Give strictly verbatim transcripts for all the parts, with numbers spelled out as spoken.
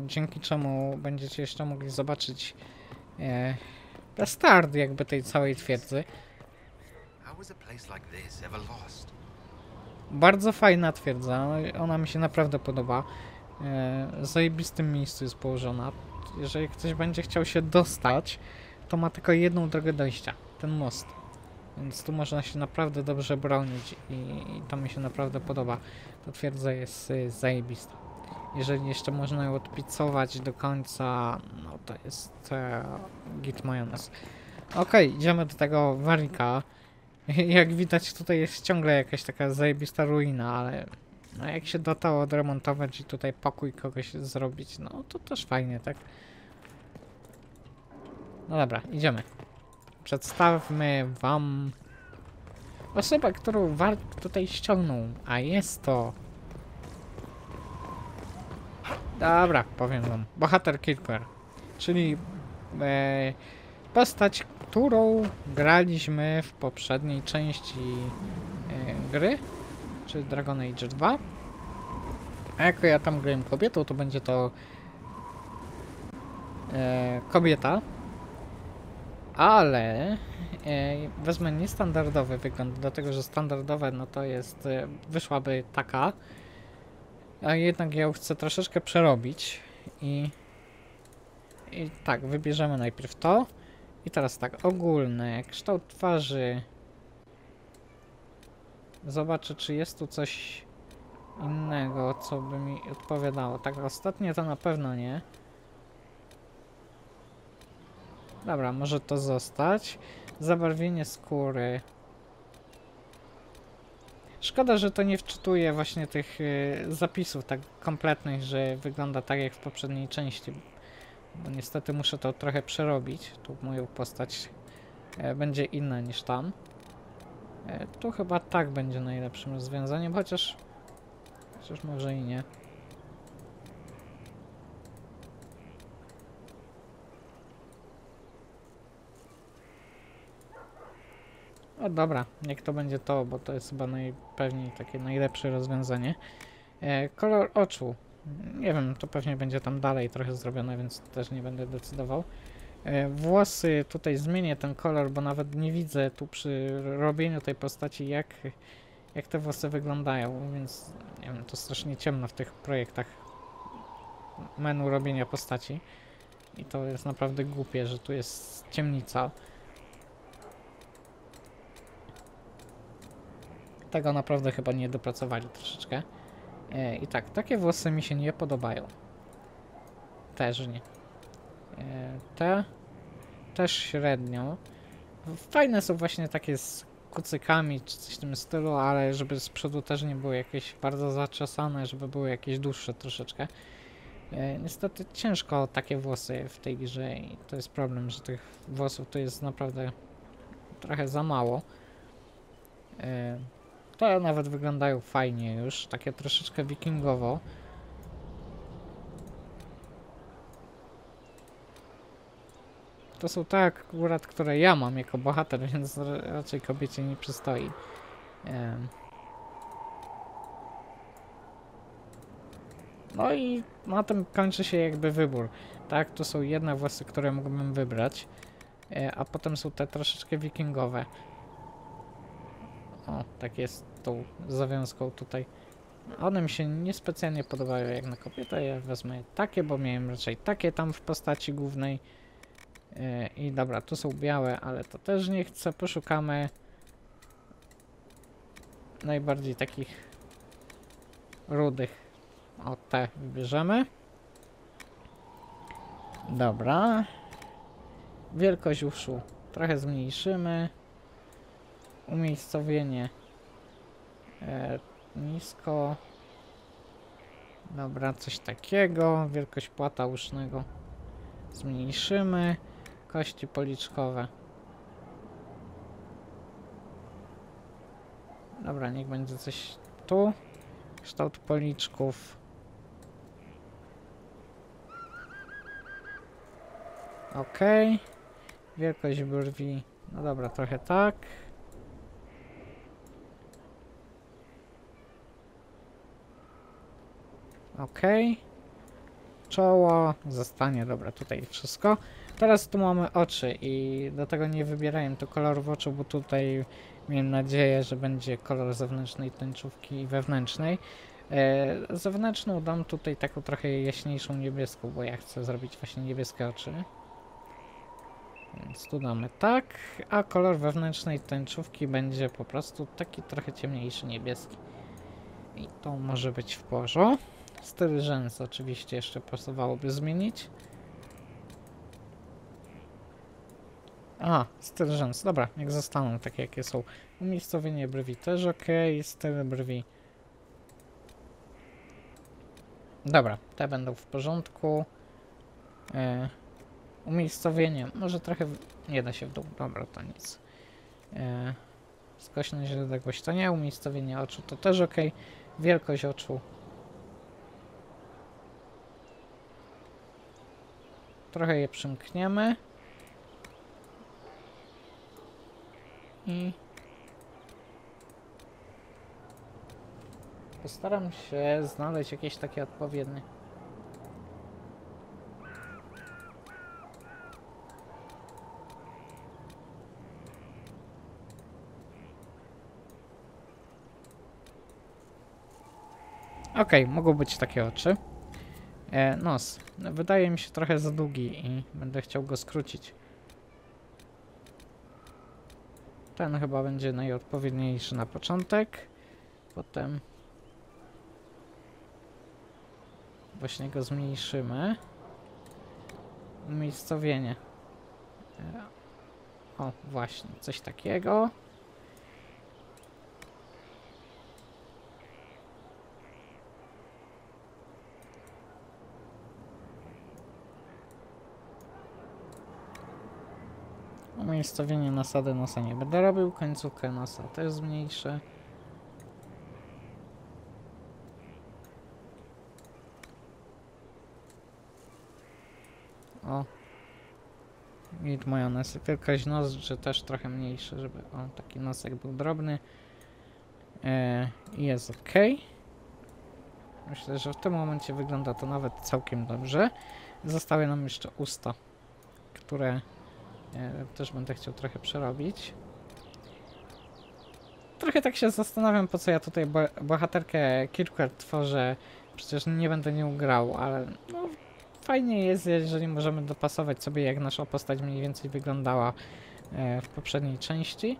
dzięki czemu będziecie jeszcze mogli zobaczyć e, start jakby tej całej twierdzy. Bardzo fajna twierdza, ona mi się naprawdę podoba. E, w zajebistym miejscu jest położona. Jeżeli ktoś będzie chciał się dostać, to ma tylko jedną drogę dojścia, ten most. Więc tu można się naprawdę dobrze bronić i, i to mi się naprawdę podoba. Ta twierdza jest y, zajebista. Jeżeli jeszcze można ją odpicować do końca, no to jest e, git majonez. Okej, okay, idziemy do tego Warwicka. Jak widać tutaj jest ciągle jakaś taka zajebista ruina, ale no jak się da to odremontować i tutaj pokój kogoś zrobić, no to też fajnie, tak? No dobra, idziemy. Przedstawmy wam osobę, którą Warwick tutaj ściągnął, a jest to... Dobra, powiem wam. Bohater Kilper, czyli e, postać, którą graliśmy w poprzedniej części e, gry, czyli Dragon Age dwa. A jako ja tam grałem kobietą, to będzie to e, kobieta. Ale e, wezmę niestandardowy wygląd, dlatego że standardowe no to jest, e, wyszłaby taka, a jednak ja ją chcę troszeczkę przerobić i, i tak, wybierzemy najpierw to i teraz tak, ogólny, kształt twarzy, zobaczę czy jest tu coś innego, co by mi odpowiadało. Tak, ostatnie to na pewno nie. Dobra, może to zostać. Zabarwienie skóry. Szkoda, że to nie wczytuje właśnie tych y, zapisów tak kompletnych, że wygląda tak jak w poprzedniej części. Bo niestety muszę to trochę przerobić. Tu moją postać e, będzie inna niż tam. E, tu chyba tak będzie najlepszym rozwiązaniem, chociaż... Chociaż może i nie. O dobra, niech to będzie to, bo to jest chyba najpewniej takie najlepsze rozwiązanie. E, kolor oczu. Nie wiem, to pewnie będzie tam dalej trochę zrobione, więc też nie będę decydował. E, włosy, tutaj zmienię ten kolor, bo nawet nie widzę tu przy robieniu tej postaci jak, jak te włosy wyglądają, więc nie wiem, to strasznie ciemno w tych projektach menu robienia postaci. I to jest naprawdę głupie, że tu jest ciemnica. Tego naprawdę chyba nie dopracowali troszeczkę. E, I tak, takie włosy mi się nie podobają. Też nie. E, te też średnio. Fajne są właśnie takie z kucykami czy coś w tym stylu, ale żeby z przodu też nie było jakieś bardzo zaczesane, żeby były jakieś dłuższe troszeczkę. E, niestety ciężko takie włosy w tej grze i to jest problem, że tych włosów to jest naprawdę trochę za mało. E, To nawet wyglądają fajnie już, takie troszeczkę wikingowo. To są te akurat, które ja mam jako bohater, więc raczej kobiecie nie przystoi. Um. No i na tym kończy się jakby wybór. Tak, to są jedne włosy, które mógłbym wybrać, a potem są te troszeczkę wikingowe. O, tak jest tą zawiązką tutaj. One mi się niespecjalnie podobają jak na kobietę. Ja wezmę takie, bo miałem raczej takie tam w postaci głównej. Yy, I dobra, tu są białe, ale to też nie chcę. Poszukamy najbardziej takich rudych. O, te wybierzemy. Dobra. Wielkość uszu trochę zmniejszymy. Umiejscowienie e, nisko. Dobra, coś takiego. Wielkość płata usznego zmniejszymy. Kości policzkowe. Dobra, niech będzie coś tu. Kształt policzków. Ok. Wielkość brwi. No dobra, trochę tak. Ok. czoło, zostanie, dobra, tutaj wszystko. Teraz tu mamy oczy i do tego nie wybierałem tu kolorów oczu, bo tutaj miałem nadzieję, że będzie kolor zewnętrznej tęczówki i wewnętrznej. E, zewnętrzną dam tutaj taką trochę jaśniejszą niebieską, bo ja chcę zrobić właśnie niebieskie oczy. Więc tu damy tak, a kolor wewnętrznej tęczówki będzie po prostu taki trochę ciemniejszy niebieski. I to może być w porządku. Styl rzęs oczywiście jeszcze pasowałoby zmienić. A, styl rzęs, dobra, niech zostaną takie jakie są. Umiejscowienie brwi też ok, styl brwi. Dobra, te będą w porządku. E, umiejscowienie, może trochę w... nie da się w dół, dobra, to nic. E, skośność odległość to nie, umiejscowienie oczu to też ok. Wielkość oczu. Trochę je przymkniemy. I postaram się znaleźć jakieś takie odpowiednie. Okej, okay, mogą być takie oczy. E, nos. Wydaje mi się trochę za długi i będę chciał go skrócić. Ten chyba będzie najodpowiedniejszy na początek. Potem właśnie go zmniejszymy. Umiejscowienie. O, właśnie, coś takiego. Umiejscowienie nasady nosa nie będę robił. Końcówkę nosa też zmniejszę. O. I majonez. Wielkość nozdrzy też trochę mniejszy, żeby o, taki nosek był drobny. E, I jest ok. Myślę, że w tym momencie wygląda to nawet całkiem dobrze. Zostały nam jeszcze usta, które e, też będę chciał trochę przerobić. Trochę tak się zastanawiam, po co ja tutaj bo bohaterkę Kirkwall tworzę. Przecież nie będę nią grał, ale no, fajnie jest, jeżeli możemy dopasować sobie, jak nasza postać mniej więcej wyglądała e, w poprzedniej części.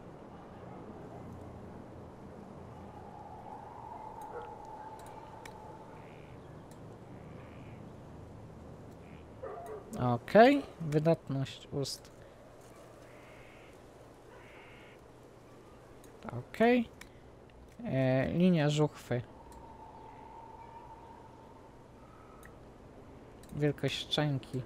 Ok, wydatność ust. Ok. E, linia żuchwy. Wielkość szczęki.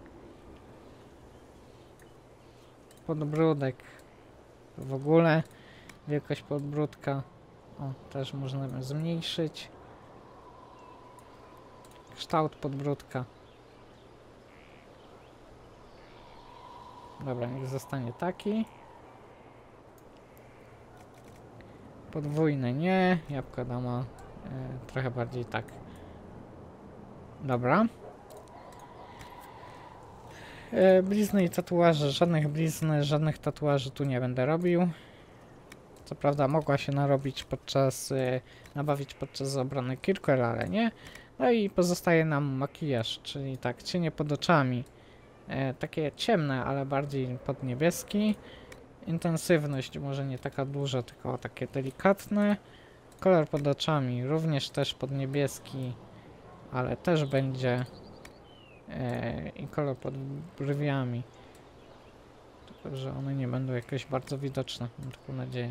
Podbródek. W ogóle wielkość podbródka. O, też można zmniejszyć. Kształt podbródka. Dobra, niech zostanie taki. Podwójne nie. Jabłka dama e, trochę bardziej tak. Dobra. E, blizny i tatuaże. Żadnych blizn, żadnych tatuaży tu nie będę robił. Co prawda mogła się narobić podczas, e, nabawić podczas obrony Kirkwall, ale nie. No i pozostaje nam makijaż, czyli tak, cienie pod oczami. E, takie ciemne, ale bardziej pod niebieski. Intensywność może nie taka duża, tylko takie delikatne. Kolor pod oczami również też pod niebieski, ale też będzie. E, I kolor pod brwiami. Tylko, że one nie będą jakoś bardzo widoczne, mam taką nadzieję.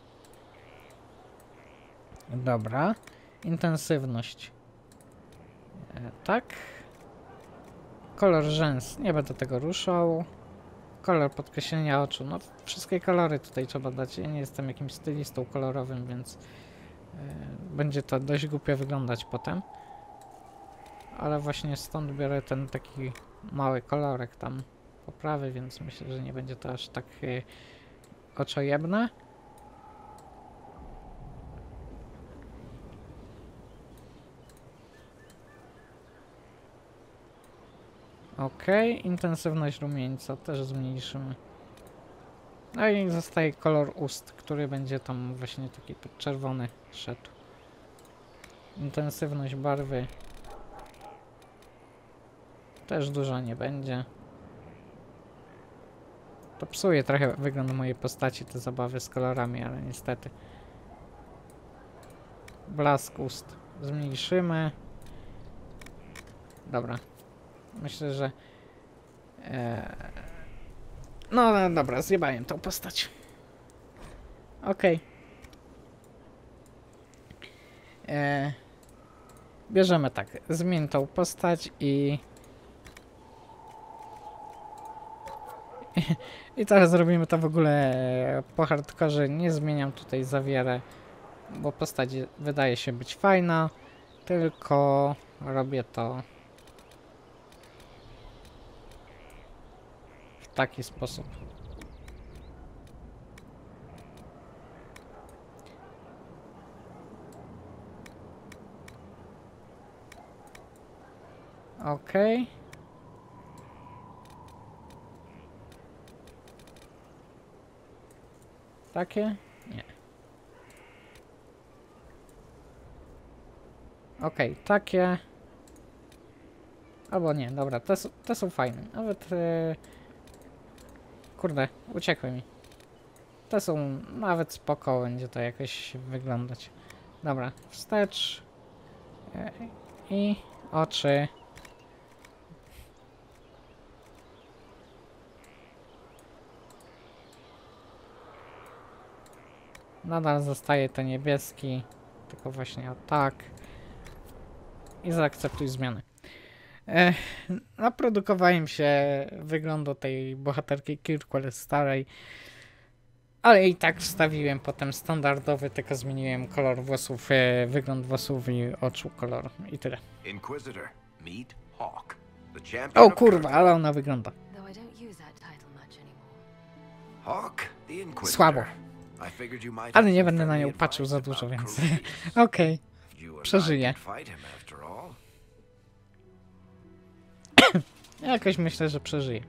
Dobra. Intensywność. E, tak. Kolor rzęs. Nie będę tego ruszał. Kolor podkreślenia oczu. No, wszystkie kolory tutaj trzeba dać. Ja nie jestem jakimś stylistą kolorowym, więc yy, będzie to dość głupio wyglądać potem. Ale właśnie stąd biorę ten taki mały kolorek tam poprawy, więc myślę, że nie będzie to aż tak yy, oczojebne. Ok, intensywność rumieńca też zmniejszymy. No i zostaje kolor ust, który będzie tam właśnie taki czerwony szedł. Intensywność barwy też duża nie będzie. To psuje trochę wygląd mojej postaci, te zabawy z kolorami, ale niestety. Blask ust zmniejszymy. Dobra. Myślę, że... E... No, no dobra, zjebałem tą postać. Okej. Okay. E... Bierzemy tak, zmień tą postać i... I teraz zrobimy to w ogóle po hardkorze. Nie zmieniam tutaj za wiele, bo postać wydaje się być fajna, tylko robię to w taki sposób. Okej. Okay. Takie? Nie. Okej, okay, takie. Albo nie, dobra, te, te są fajne. Nawet... Yy... Kurde, uciekły mi. Te są nawet spoko, będzie to jakoś wyglądać. Dobra, wstecz. Yy, I oczy. Nadal zostaje to niebieski, tylko właśnie o tak. I zaakceptuj zmiany. E, naprodukowałem się wyglądu tej bohaterki Kirkwall starej, ale i tak wstawiłem potem standardowy, tylko zmieniłem kolor włosów, e, wygląd włosów i oczu kolor i tyle. Inquisitor, meet Hawk, the champion. O kurwa, ale ona wygląda. Hawk, the Inquisitor. Słabo. Ale nie będę na nią patrzył za dużo, więc okej, okay. Przeżyję. Jakoś myślę, że przeżyję.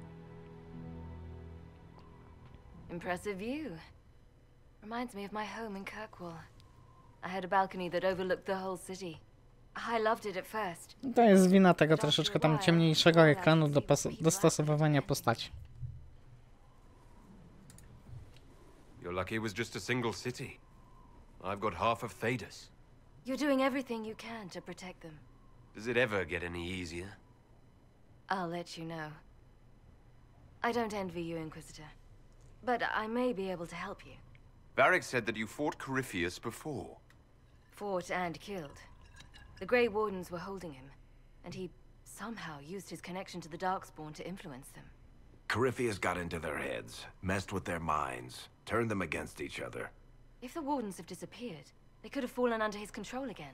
Impressive view. Reminds me of my home in Kirkwall. I had a balcony that overlooked the whole city. I loved it at first. To jest wina tego troszeczkę tam ciemniejszego ekranu do dostosowywania postaci. You're lucky it was just a single city. I've got half of Thedas. You're doing everything you can to protect them. Does it ever get any easier? I'll let you know. I don't envy you, Inquisitor. But I may be able to help you. Varric said that you fought Corypheus before. Fought and killed. The Grey Wardens were holding him, and he somehow used his connection to the Darkspawn to influence them. Corypheus got into their heads, messed with their minds, turned them against each other. If the Wardens have disappeared, they could have fallen under his control again.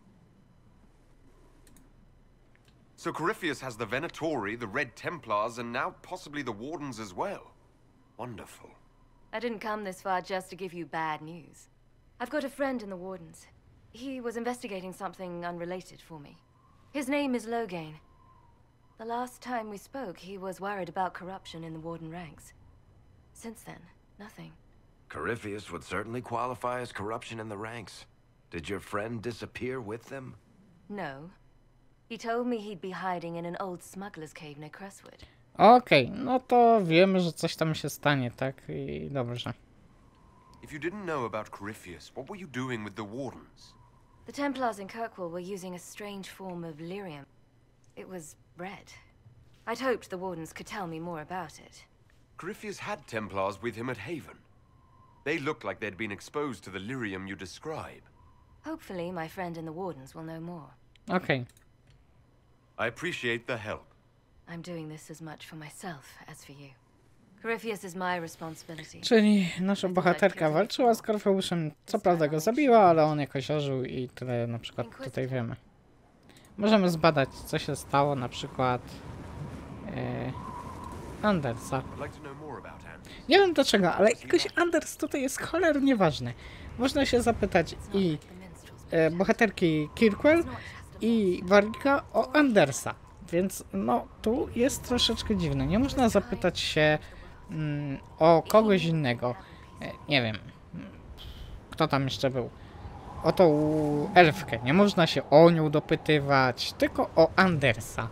So Corypheus has the Venatori, the Red Templars, and now possibly the Wardens as well. Wonderful. I didn't come this far just to give you bad news. I've got a friend in the Wardens. He was investigating something unrelated for me. His name is Loghain. The last time we spoke, he was worried about corruption in the Warden ranks. Since then, nothing. Corypheus would certainly qualify as corruption in the ranks. Did your friend disappear with them? No. He told me he'd be hiding in an old smuggler's cave near Crestwood. Okej, okay, no to wiemy, że coś tam się stanie, tak? I dobrze. If you didn't know about Corypheus, what were you doing with the Wardens? The Templars in Kirkwall were using a strange form of lyrium. It was red. I'd hoped the Wardens could tell me more about it. Corypheus had Templars with him at Haven. They looked like they'd been exposed to the lyrium you describe. Hopefully my friend in the Wardens will know more. Okay. I appreciate the help. I'm doing this as much for myself as for you. Corypheus is my responsibility. Czyli nasza bohaterka walczyła z Corfeuszem, co prawda go zabiła, ale on jakoś ożył i tyle na przykład tutaj wiemy. Możemy zbadać, co się stało, na przykład e, Andersa. Nie wiem dlaczego, ale jakoś Anders tutaj jest cholernie ważny. Można się zapytać i e, bohaterki Kirkwall i Warwicka o Andersa. Więc no, tu jest troszeczkę dziwne. Nie można zapytać się mm, o kogoś innego. E, nie wiem, kto tam jeszcze był. O tą elfkę. Nie można się o nią dopytywać, tylko o Andersa.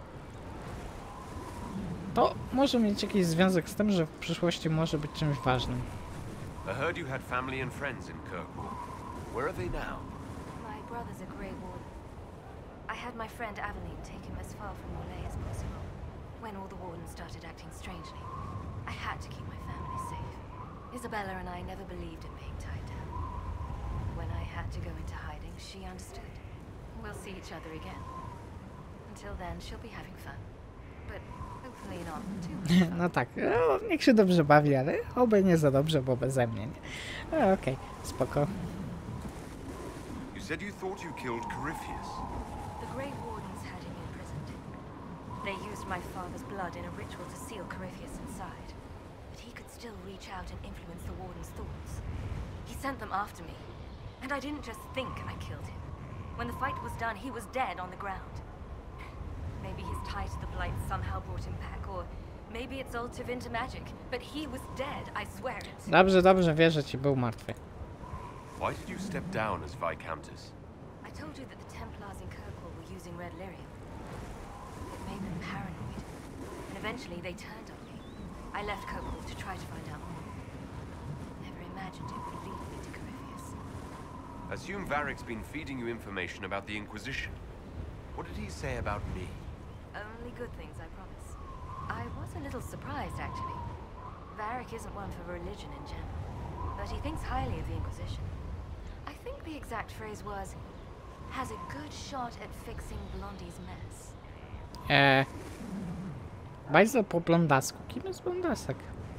To może mieć jakiś związek z tym, że w przyszłości może być czymś ważnym. I heard you had family and friends in Kirkwall. Where are they now? My brother's a Grey Warden. I had my friend Aveline take him as far from Orlais as possible. When all the Wardens started acting strangely, I had to keep my family safe. Isabella and I never believed in being tied down. When I had to go into hiding, she understood. We'll see each other again. Until then, she'll be having fun. But hopefully not too much fun. No tak, no, niech się dobrze bawi, ale oby nie za dobrze, bo beze mnie, nie? E, Okej, spoko. You said you thought you killed Corypheus. The Grey Wardens had him imprisoned. They used my father's blood in a ritual to seal Corypheus inside. But he could still reach out and influence the Warden's thoughts. He sent them after me. And I didn't just think I killed him. When the fight was done, he was dead on the ground. Maybe his tie to the Blight somehow brought him back, or maybe it's all Tevinter magic. But he was dead, I swear it. Dobrze, dobrze, wierzę ci, był martwy. Why did you step down as Viscountess? I told you that the Templars in Kirkwall were using Red Lyrium. It made them paranoid. And eventually they turned on me. I left Kirkwall to try to find out more. Never imagined it would lead me to Corypheus. Assume Varric's been feeding you information about the Inquisition. What did he say about me? Only good things, I promise. I was a little surprised, actually. Varric isn't one for religion in general, but he thinks highly of the Inquisition. I think the exact phrase was, has a good shot at fixing Blondie's mess. Eee, Bajzel po blondasku. Kim jest blondasek?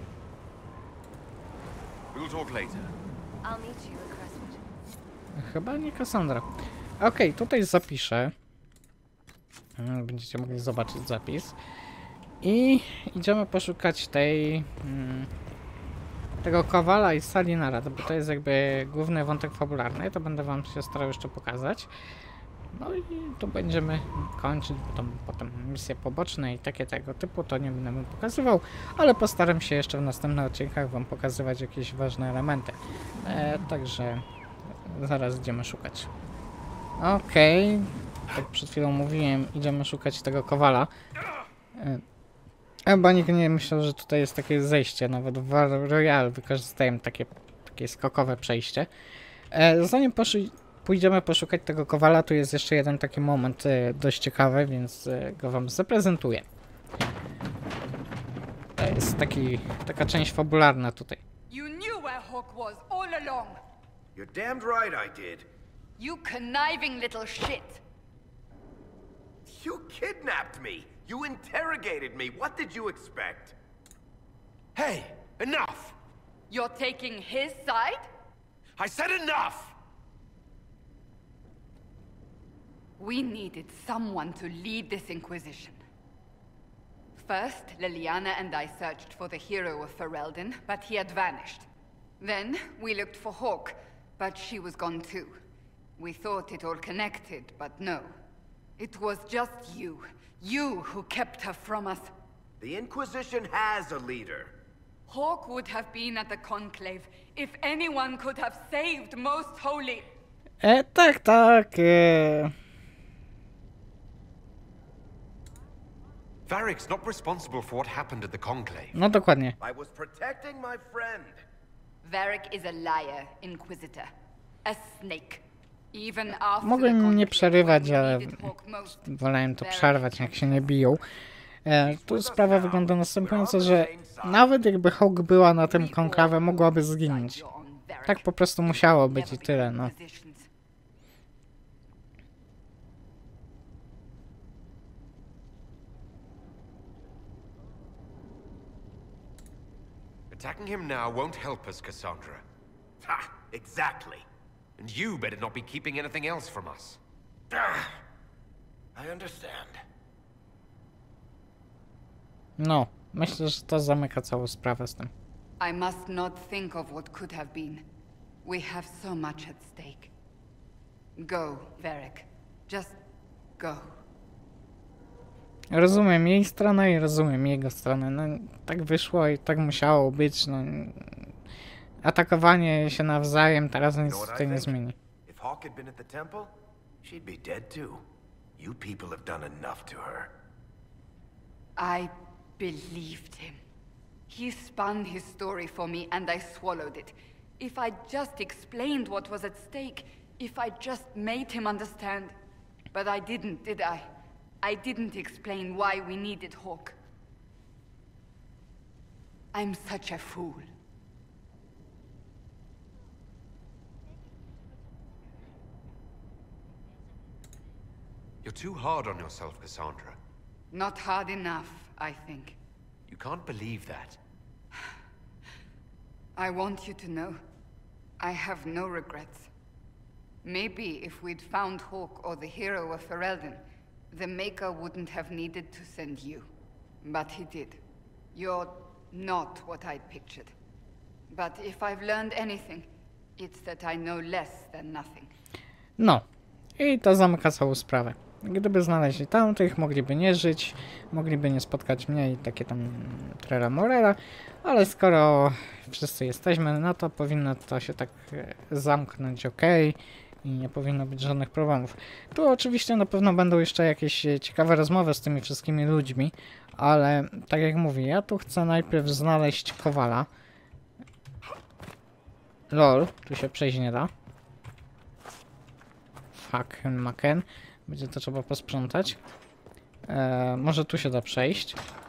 We'll talk later. I'll meet you at Crestwood. Chyba nie Cassandra. Okej, tutaj zapiszę. Mm, Będziecie mogli zobaczyć zapis. I idziemy poszukać tej... Mm, tego Kowala i Salinara, bo to jest jakby główny wątek fabularny. To będę wam się starał jeszcze pokazać. No i tu będziemy kończyć, bo tam potem misje poboczne i takie tego typu, to nie będę wam pokazywał, ale postaram się jeszcze w następnych odcinkach wam pokazywać jakieś ważne elementy. E, także zaraz idziemy szukać. Okej, tak przed chwilą mówiłem, idziemy szukać tego Kowala. E, Chyba nikt nie myślał, że tutaj jest takie zejście, nawet w War Royale wykorzystałem takie, takie skokowe przejście. E, zanim poszli, pójdziemy poszukać tego Kowala, tu jest jeszcze jeden taki moment e, dość ciekawy, więc e, go wam zaprezentuję. To jest taki, taka część fabularna tutaj. You knew where Hawk was all along. You're damned right I did. You conniving little shit. You kidnapped me. You interrogated me. What did you expect? Hey, enough! You're taking his side? I said enough! We needed someone to lead this Inquisition. First, Liliana and I searched for the hero of Ferelden, but he had vanished. Then, we looked for Hawk, but she was gone too. We thought it all connected, but no. It was just you. You who kept her from us. The Inquisition has a leader. Hawk would have been at the Conclave if anyone could have saved Most Holy. E, tak, tak. E... Varric's not responsible for what happened at the Conclave. No dokładnie. I was protecting my friend. Varric is a liar, Inquisitor. A snake. Even after Mogłem the nie Conclave, przerywać, when we ale needed Hawk most, wolałem to Varric przerwać, jak się nie biją. E, tu sprawa wygląda następująco, że nawet jakby Hawk była na tym konklawie, mogłaby zginąć. Tak po prostu musiało być i tyle, no. Attacking him now won't help us, Cassandra. Ha! Exactly. And you better not be keeping anything else from us. Ah, I understand. No, myślę, że to zamyka całą sprawę z tym. I must not think of what could have been. We have so much at stake. Go, Varric. Just go. Rozumiem jej stronę i rozumiem jego stronę. No, tak wyszło i tak musiało być. No, atakowanie się nawzajem teraz nic tutaj nie zmieni. If Hawk had been at the temple, she'd be dead too. You people have done enough to her. I believed him. He spun his story for me and I swallowed it. If I just explained what was at stake, if I just made him understand. But I didn't, did I? I didn't explain why we needed Hawk. I'm such a fool. You're too hard on yourself, Cassandra. Not hard enough, I think. You can't believe that. I want you to know, I have no regrets. Maybe if we'd found Hawk or the hero of Ferelden, the Maker wouldn't have needed to send you. But he did. You're not what I'd pictured. But if I've learned anything, it's that I know less than nothing. No. I to zamyka całą sprawę. Gdyby znaleźli tamtych, mogliby nie żyć, mogliby nie spotkać mnie i takie tam trera morera, ale skoro wszyscy jesteśmy, no to powinno to się tak zamknąć ok i nie powinno być żadnych problemów. Tu oczywiście na pewno będą jeszcze jakieś ciekawe rozmowy z tymi wszystkimi ludźmi, ale tak jak mówię, ja tu chcę najpierw znaleźć Kowala. Lol, tu się przejść nie da. Fuck, maken. Będzie to trzeba posprzątać. Eee, może tu się da przejść.